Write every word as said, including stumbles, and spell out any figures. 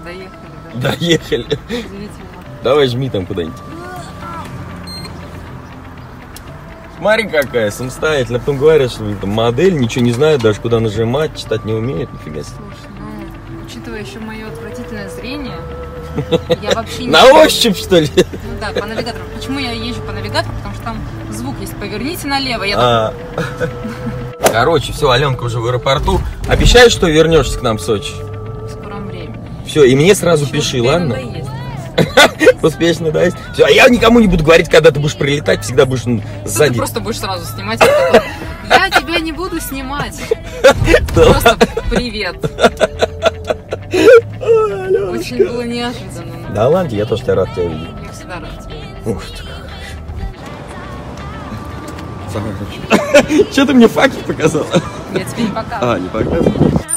доехали. Да. Доехали. Давай жми там куда-нибудь. Смотри какая, самостоятельно. Потом говорят, что там модель, ничего не знает, даже куда нажимать, читать не умеет, нифига себе. Слушай, ну, учитывая еще мое отвратительное зрение, я вообще не... На ощупь, что ли? Ну да, по навигатору. Почему я езжу по навигатору? Потому что там звук есть. Поверните налево. Я а... Короче, все, Аленка уже в аэропорту. Обещаешь, что вернешься к нам в Сочи? В скором времени. Все, и мне сразу еще пиши, ладно? Успеешь надоесть. Все, а я никому не буду говорить, когда ты будешь прилетать, всегда будешь сзади. Ты просто будешь сразу снимать. Я тебя не буду снимать. Просто привет. Очень было неожиданно. Да ладно, я тоже тебя рад тебя видеть. Я всегда рад тебя. Ух ты как. Что ты мне факт показала? Я тебе не показываю. А, не показываю.